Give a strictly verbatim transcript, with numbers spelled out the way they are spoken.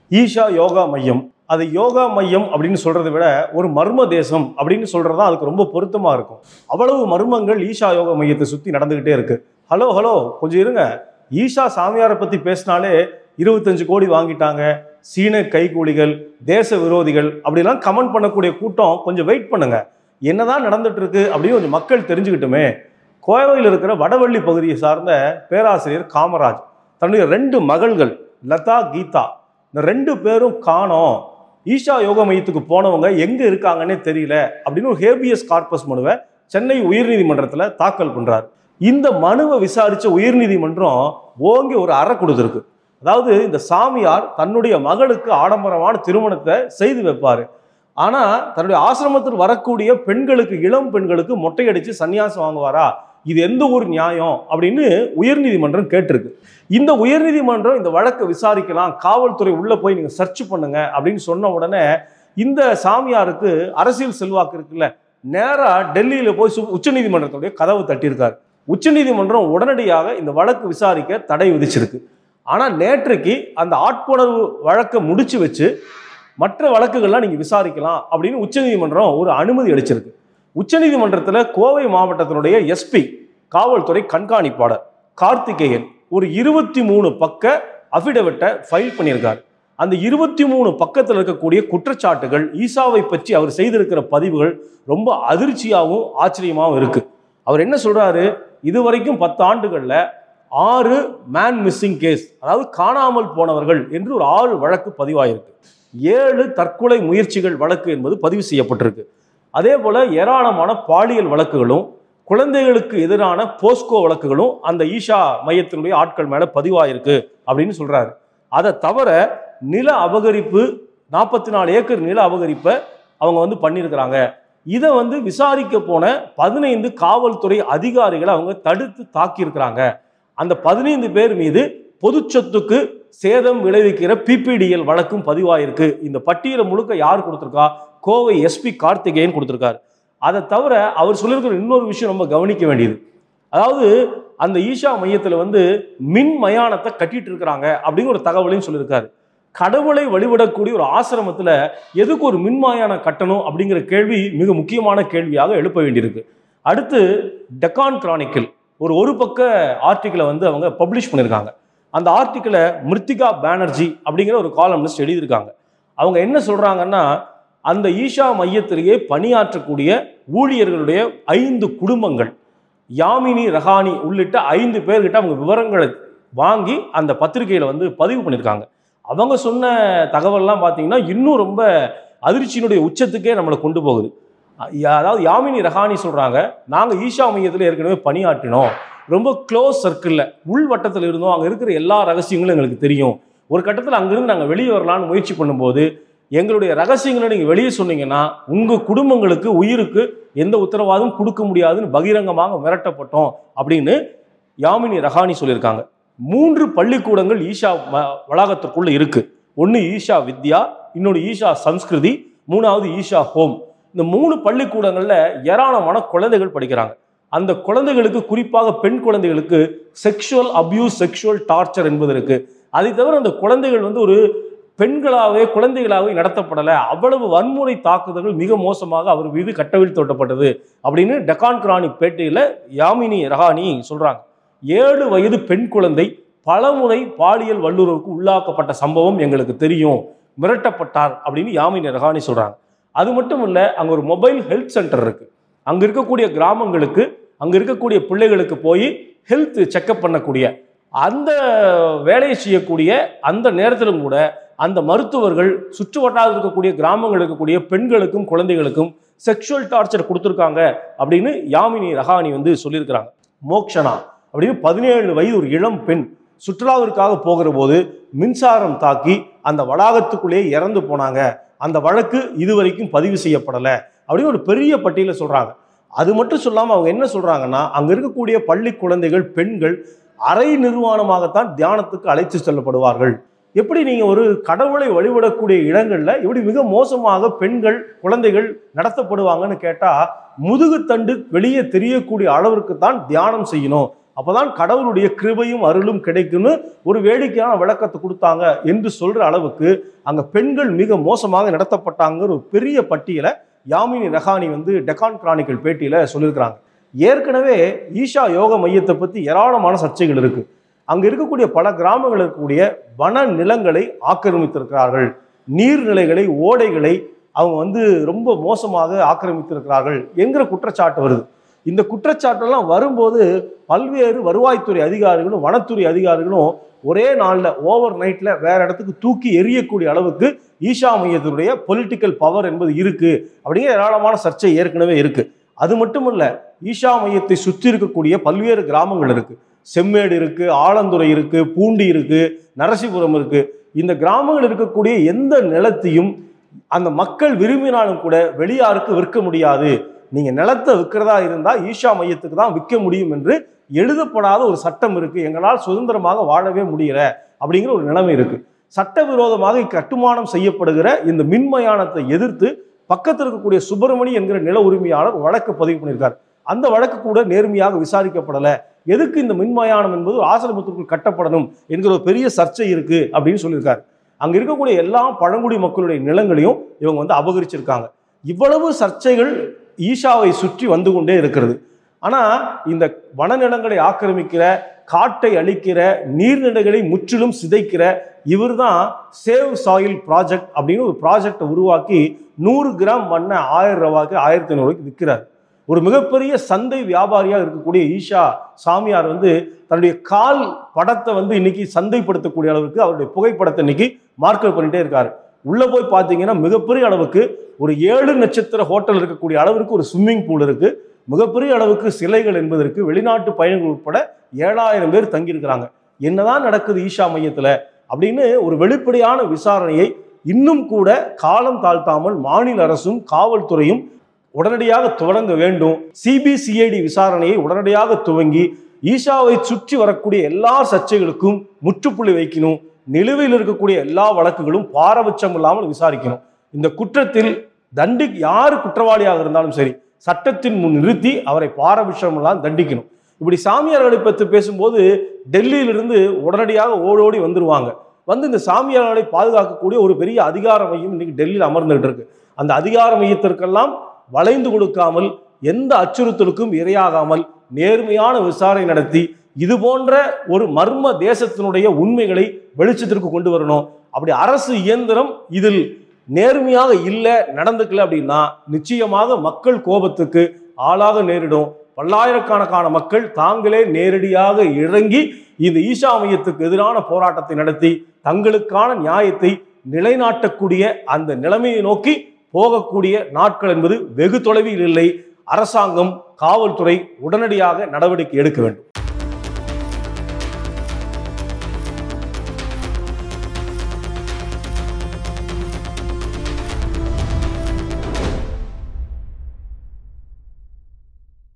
ஈஷா யோகா மையம். அது யோகா மையம் அப்படின்னு சொல்றதை விட ஒரு மர்ம தேசம் அப்படின்னு சொல்றதுதான் அதுக்கு ரொம்ப பொருத்தமா இருக்கும். அவ்வளவு மர்மங்கள் ஈஷா யோகா மையத்தை சுத்தி நடந்துகிட்டே இருக்கு. ஹலோ ஹலோ கொஞ்சம் இருங்க. ஈஷா சாமியாரை பத்தி பேசினாலே இருபத்தஞ்சு கோடி வாங்கிட்டாங்க, சீன கைகூலிகள், தேச விரோதிகள் அப்படிலாம் கமெண்ட் பண்ணக்கூடிய கூட்டம் கொஞ்சம் வெயிட் பண்ணுங்க. என்னதான் நடந்துட்டு இருக்கு அப்படின்னு கொஞ்சம் மக்கள் தெரிஞ்சுக்கிட்டுமே. கோவையில் இருக்கிற வடவள்ளி பகுதியை சார்ந்த பேராசிரியர் காமராஜ் தன்னுடைய ரெண்டு மகள்கள் லதா கீதா இந்த ரெண்டு பேரும் காணோம், ஈஷா யோகா மையத்துக்கு போனவங்க எங்க இருக்காங்கன்னே தெரியல அப்படின்னு ஒரு ஹேபியஸ் கார்பஸ் மனுவை சென்னை உயர்நீதிமன்றத்தில் தாக்கல் பண்றாரு. இந்த மனுவை விசாரிச்ச உயர்நீதிமன்றம் ஓங்கி ஒரு அறை கொடுத்துருக்கு. அதாவது இந்த சாமியார் தன்னுடைய மகளுக்கு ஆடம்பரமான திருமணத்தை செய்து வைப்பாரு, ஆனா தன்னுடைய ஆசிரமத்தில் வரக்கூடிய பெண்களுக்கு, இளம் பெண்களுக்கு மொட்டையடிச்சு சன்னியாசம் வாங்குவாரா? இது எந்த ஒரு நியாயம் அப்படின்னு உயர்நீதிமன்றம் கேட்டிருக்கு. இந்த உயர்நீதிமன்றம் இந்த வழக்கை விசாரிக்கலாம், காவல்துறை உள்ள போய் நீங்க சர்ச் பண்ணுங்க அப்படின்னு சொன்ன உடனே இந்த சாமியாருக்கு அரசியல் செல்வாக்கு இருக்குல்ல, நேரா டெல்லியில போய் உச்சநீதிமன்றத்துடைய கதவு தட்டியிருக்காரு. உச்சநீதிமன்றம் உடனடியாக இந்த வழக்கு விசாரிக்க தடை விதிச்சிருக்கு. ஆனா நேற்றைக்கு அந்த ஆட்கொணர்வு வழக்கை முடிச்சு வச்சு மற்ற வழக்குகள்லாம் நீங்க விசாரிக்கலாம் அப்படின்னு உச்சநீதிமன்றம் ஒரு அனுமதி அளிச்சிருக்கு. உச்சநீதிமன்றத்தில் கோவை மாவட்டத்தினுடைய எஸ்பி காவல்துறை கண்காணிப்பாளர் கார்த்திகேயன் ஒரு இருபத்தி மூணு பக்க அபிடவிட்டை ஃபைல் பண்ணியிருக்காரு. அந்த இருபத்தி மூணு பக்கத்தில் இருக்கக்கூடிய குற்றச்சாட்டுகள், ஈசாவை பற்றி அவர் செய்திருக்கிற பதிவுகள் ரொம்ப அதிர்ச்சியாகவும் ஆச்சரியமாகவும் இருக்கு. அவர் என்ன சொல்றாரு, இதுவரைக்கும் பத்து ஆண்டுகள்ல ஆறு மேன் மிஸ்ஸிங் கேஸ், அதாவது காணாமல் போனவர்கள் என்று ஒரு ஆறு வழக்கு பதிவாயிருக்கு. ஏழு தற்கொலை முயற்சிகள் வழக்கு என்பது பதிவு செய்யப்பட்டிருக்கு. அதே போல ஏராளமான பாலியல் வழக்குகளும் குழந்தைகளுக்கு எதிரான போஸ்கோ வழக்குகளும் அந்த ஈஷா மையத்தினுடைய ஆட்கள் மேல பதிவாயிருக்கு அப்படின்னு சொல்றாரு. அதை தவிர நில அபகரிப்பு, நாற்பத்தி நாலு ஏக்கர் நில அபகரிப்பை அவங்க வந்து பண்ணியிருக்கிறாங்க. இதை வந்து விசாரிக்க போன பதினைந்து காவல்துறை அதிகாரிகளை அவங்க தடுத்து தாக்கியிருக்கிறாங்க. அந்த பதினைந்து பேர் மீது பொது சொத்துக்கு சேதம் விளைவிக்கிற பிபிடிஎல் வழக்கும் பதிவாயிருக்கு. இந்த பட்டியலை முழுக்க யார் கொடுத்திருக்கா? கோவை எஸ்பி கார்த்திகேயன் கொடுத்திருக்காரு. அதை தவிர அவர் சொல்லியிருக்கிற இன்னொரு விஷயம் ரொம்ப கவனிக்க வேண்டியது, அதாவது அந்த ஈஷா மையத்தில் வந்து மின் மயானத்தை கட்டிட்டு இருக்கிறாங்க அப்படிங்கிற ஒரு தகவலையும் சொல்லியிருக்காரு. கடவுளை வழிபடக்கூடிய ஒரு ஆசிரமத்தில் எதுக்கு ஒரு மின்மயானம் கட்டணும் அப்படிங்கிற கேள்வி மிக முக்கியமான கேள்வியாக எழுப்ப வேண்டியிருக்கு. அடுத்து டெக்கான் கிரானிக்கிள் ஒரு ஒரு பக்க ஆர்டிக்கிளை வந்து அவங்க பப்ளிஷ் பண்ணியிருக்காங்க. அந்த ஆர்டிக்கிளை மிருத்திகா பானர்ஜி அப்படிங்கிற ஒரு காலம்னிஸ்ட் எழுதியிருக்காங்க. அவங்க என்ன சொல்றாங்கன்னா, அந்த ஈஷா மையத்திலேயே பணியாற்றக்கூடிய ஊழியர்களுடைய ஐந்து குடும்பங்கள், யாமினி ரஹானி உள்ளிட்ட ஐந்து பேர்கிட்ட அவங்க விவரங்களை வாங்கி அந்த பத்திரிகையில் வந்து பதிவு பண்ணியிருக்காங்க. அவங்க சொன்ன தகவல்லாம் பார்த்தீங்கன்னா இன்னும் ரொம்ப அதிர்ச்சியினுடைய உச்சத்துக்கே நம்மளை கொண்டு போகுது. அதாவது யாமினி ரஹானி சொல்கிறாங்க, நாங்கள் ஈஷா மையத்தில் ஏற்கனவே பணியாற்றினோம், ரொம்ப க்ளோஸ் சர்க்கிளில் உள் வட்டத்தில் இருந்தோம், அங்கே இருக்கிற எல்லா ரகசியங்களும் எங்களுக்கு தெரியும். ஒரு கட்டத்தில் அங்கேருந்து நாங்கள் வெளியே வரலான்னு முயற்சி பண்ணும்போது எங்களுடைய ரகசியங்களை நீங்கள் வெளியே சொன்னீங்கன்னா உங்கள் குடும்பங்களுக்கு உயிருக்கு எந்த உத்தரவாதம் கொடுக்க முடியாதுன்னு பகிரங்கமாக மிரட்டப்பட்டோம் அப்படின்னு யாமினி ரஹானி சொல்லியிருக்காங்க. மூன்று பள்ளிக்கூடங்கள் ஈஷா வளாகத்திற்குள்ள இருக்கு. ஒன்று ஈஷா வித்யா, இன்னொன்று ஈஷா சம்ஸ்கிருதி, மூணாவது ஈஷா ஹோம். இந்த மூணு பள்ளிக்கூடங்கள்ல ஏராளமான குழந்தைகள் படிக்கிறாங்க. அந்த குழந்தைகளுக்கு, குறிப்பாக பெண் குழந்தைகளுக்கு செக்ஷுவல் அபியூஸ், செக்ஷுவல் டார்ச்சர் என்பது இருக்கு. அதை தவிர அந்த குழந்தைகள் வந்து ஒரு பெண்களாகவே குழந்தைகளாகவே நடத்தப்படலை, அவ்வளவு வன்முறை தாக்குதல்கள் மிக மோசமாக அவர் மீது கட்டவிழ்த்தப்பட்டது அப்படின்னு டெக்கான் கிரானிக் பேட்டியில் யாமினி ரஹானி சொல்றாங்க. ஏழு வயது பெண் குழந்தை பலமுறை பாலியல் வல்லுறவுக்கு உள்ளாக்கப்பட்ட சம்பவம் எங்களுக்கு தெரியும், மிரட்டப்பட்டார் அப்படின்னு யாமினி ரஹானி சொல்றாங்க. அது மட்டும் இல்லை, அங்கே ஒரு மொபைல் ஹெல்த் சென்டர் இருக்கு. அங்கே இருக்கக்கூடிய கிராமங்களுக்கு, அங்கே இருக்கக்கூடிய பிள்ளைகளுக்கு போய் ஹெல்த் செக்அப் பண்ணக்கூடிய அந்த வேலையை செய்யக்கூடிய அந்த நேரத்திலும் கூட அந்த மருத்துவர்கள் சுற்று வட்டாரத்தில் இருக்கக்கூடிய கிராமங்கள் இருக்கக்கூடிய பெண்களுக்கும் குழந்தைகளுக்கும் செக்ஷுவல் டார்ச்சர் கொடுத்துருக்காங்க அப்படின்னு யாமினி ரஹானி வந்து சொல்லியிருக்கிறாங்க. மோக்ஷனா அப்படின்னு பதினேழு வயது ஒரு இளம் பெண் சுற்றுலாவிற்காக போகிற போது மின்சாரம் தாக்கி அந்த வளாகத்துக்குள்ளேயே இறந்து போனாங்க. அந்த வழக்கு இதுவரைக்கும் பதிவு செய்யப்படலை அப்படின்னு ஒரு பெரிய பட்டியலை சொல்றாங்க. அது மட்டும் சொல்லாமல் அவங்க என்ன சொல்றாங்கன்னா, அங்கே இருக்கக்கூடிய பள்ளி குழந்தைகள், பெண்கள் அரை நிர்வாணமாகத்தான் தியானத்துக்கு அழைத்து செல்லப்படுவார்கள். எப்படி நீங்க ஒரு கடவுளை வழிபடக்கூடிய இடங்கள்ல எப்படி மிக மோசமாக பெண்கள், குழந்தைகள் நடத்தப்படுவாங்கன்னு கேட்டா, முதுகு தண்டு வெளியே தெரியக்கூடிய அளவிற்கு தான் தியானம் செய்யணும், அப்பதான் கடவுளுடைய கிருபையும் அருளும் கிடைக்கும்னு ஒரு வேடிக்கையான விளக்கத்தை கொடுத்தாங்க என்று சொல்ற அளவுக்கு அங்க பெண்கள் மிக மோசமாக நடத்தப்பட்டாங்க ஒரு பெரிய பட்டியலை யாமினி ரஹானி வந்து டெக்கான் கிரானிக்கல் பேட்டியில சொல்லியிருக்கிறாங்க. ஏற்கனவே ஈஷா யோக மையத்தை பத்தி ஏராளமான சர்ச்சைகள் இருக்கு. அங்க இருக்கக்கூடிய பல கிராமங்கள் இருக்கக்கூடிய வன நிலங்களை ஆக்கிரமித்திருக்கிறார்கள், நீர்நிலைகளை ஓடைகளை அவங்க வந்து ரொம்ப மோசமாக ஆக்கிரமித்திருக்கிறார்கள் என்கிற குற்றச்சாட்டு வருது. இந்த குற்றச்சாட்டெல்லாம் வரும்போது பல்வேறு வருவாய்த்துறை அதிகாரிகளும் வனத்துறை அதிகாரிகளும் ஒரே நாளில் ஓவர் நைட்டில் வேற இடத்துக்கு தூக்கி எறியக்கூடிய அளவுக்கு ஈஷா மையத்தினுடைய பொலிட்டிக்கல் பவர் என்பது இருக்கு அப்படிங்கிற ஏராளமான சர்ச்சை ஏற்கனவே இருக்கு. அது மட்டும் இல்ல, ஈஷா மையத்தை சுற்றி இருக்கக்கூடிய பல்வேறு கிராமங்கள் இருக்கு. செம்மேடு இருக்கு, ஆலந்துறை இருக்கு, பூண்டி இருக்கு, நரசிபுரம் இருக்கு. இந்த கிராமங்கள் இருக்கக்கூடிய எந்த நிலத்தையும் அந்த மக்கள் விரும்பினாலும் கூட வெளியாருக்கு விற்க முடியாது. நீங்க நிலத்தை விற்கிறதா இருந்தா ஈஷா மையத்துக்கு தான் விற்க முடியும் என்று எழுதப்படாத ஒரு சட்டம் இருக்கு. எங்களால் சுதந்திரமாக வாழவே முடியல அப்படிங்கிற ஒரு நிலைமை இருக்கு. சட்டவிரோதமாக கட்டுமானம் செய்யப்படுகிற இந்த மின்மயானத்தை எதிர்த்து பக்கத்தில் இருக்கக்கூடிய சுப்பிரமணி என்கிற நில உரிமையாளர் வழக்கு பதிவு பண்ணியிருக்கார். அந்த வழக்கு கூட நேர்மையாக விசாரிக்கப்படலை. எதுக்கு இந்த மின்மயானம் என்பது ஆசிரமத்திற்குள் கட்டப்படணும் என்கிற ஒரு பெரிய சர்ச்சை இருக்கு அப்படின்னு சொல்லியிருக்காரு. அங்க இருக்கக்கூடிய எல்லா பழங்குடி மக்களுடைய நிலங்களையும் இவங்க வந்து அபகரிச்சிருக்காங்க. இவ்வளவு சர்ச்சைகள் ஈஷாவை சுற்றி வந்து கொண்டே இருக்கிறது. ஆனா இந்த வனநிலங்களை ஆக்கிரமிக்கிற, காட்டை அழிக்கிற, நீர்நிலைகளை முற்றிலும் சிதைக்கிற இவர் தான் சேவ் சாயில் ப்ராஜெக்ட் அப்படின்னு ஒரு ப்ராஜெக்டை உருவாக்கி நூறு கிராம் மண்ணை ஆயிரம் ரூபாய்க்கு ஆயிரத்தி ஐநூறு ரூபாய்க்கு விற்கிறார். ஒரு மிகப்பெரிய சந்தை வியாபாரியாக இருக்கக்கூடிய ஈஷா சாமியார் வந்து தன்னுடைய கால் படத்தை வந்து இன்னைக்கு சந்தைப்படுத்தக்கூடிய அளவுக்கு அவருடைய புகைப்படத்தை இன்னைக்கு மார்க்கெட் பண்ணிட்டே இருக்காரு. உள்ள போய் பார்த்தீங்கன்னா மிகப்பெரிய அளவுக்கு ஒரு ஏழு நட்சத்திர ஹோட்டல் இருக்கக்கூடிய அளவிற்கு ஒரு ஸ்விம்மிங் பூல் இருக்கு. மிகப்பெரிய அளவுக்கு சிலைகள் என்பதற்கு வெளிநாட்டு பயணிகள் உட்பட ஏழாயிரம் பேர் தங்கியிருக்கிறாங்க. என்னதான் நடக்குது ஈஷா மையத்துல அப்படின்னு ஒரு வெளிப்படையான விசாரணையை இன்னும் கூட காலம் தாழ்த்தாமல் மாநில அரசும் காவல்துறையும் உடனடியாக தொடங்க வேண்டும். சிபிசிஐடி விசாரணையை உடனடியாக துவங்கி ஈஷாவை சுற்றி வரக்கூடிய எல்லா சர்ச்சைகளுக்கும் முற்றுப்புள்ளி வைக்கணும். நிலுவையில் இருக்கக்கூடிய எல்லா வழக்குகளும் பாரபட்சம் இல்லாமல் விசாரிக்கணும். இந்த குற்றத்தில் தண்டி யாரு குற்றவாளியாக இருந்தாலும் சரி சட்டத்தின் முன் நிறுத்தி அவரை பாரபட்சம் இல்லாமல் தண்டிக்கணும். இப்படி சாமியார்களை பற்றி பேசும்போது டெல்லியிலிருந்து உடனடியாக ஓடோடி வந்துருவாங்க. வந்து இந்த சாமியார்களை பாதுகாக்கக்கூடிய ஒரு பெரிய அதிகார மையம் இன்னைக்கு டெல்லியில் அமர்ந்துகிட்டு இருக்கு. அந்த அதிகார மையத்திற்கெல்லாம் வளைந்து கொடுக்காமல், எந்த அச்சுறுத்தலுக்கும் இரையாகாமல் நேர்மையான விசாரணை நடத்தி இது போன்ற ஒரு மர்ம தேசத்தினுடைய உண்மைகளை வெளிச்சத்திற்கு கொண்டு வரணும். அப்படி அரசு இயந்திரம் இதில் நேர்மையாக இல்லை, நடந்துக்கல அப்படின்னா நிச்சயமாக மக்கள் கோபத்துக்கு ஆளாக நேரிடும். பல்லாயிரக்கணக்கான மக்கள் தாங்களே நேரடியாக இறங்கி இந்த ஈஷா மையத்துக்கு எதிரான போராட்டத்தை நடத்தி தங்களுக்கான நியாயத்தை நிலைநாட்டக்கூடிய அந்த நிலைமையை நோக்கி போகக்கூடிய நாட்கள் என்பது வெகு தொலைவில் இல்லை. அரசாங்கம், காவல்துறை உடனடியாக நடவடிக்கை எடுக்க வேண்டும்.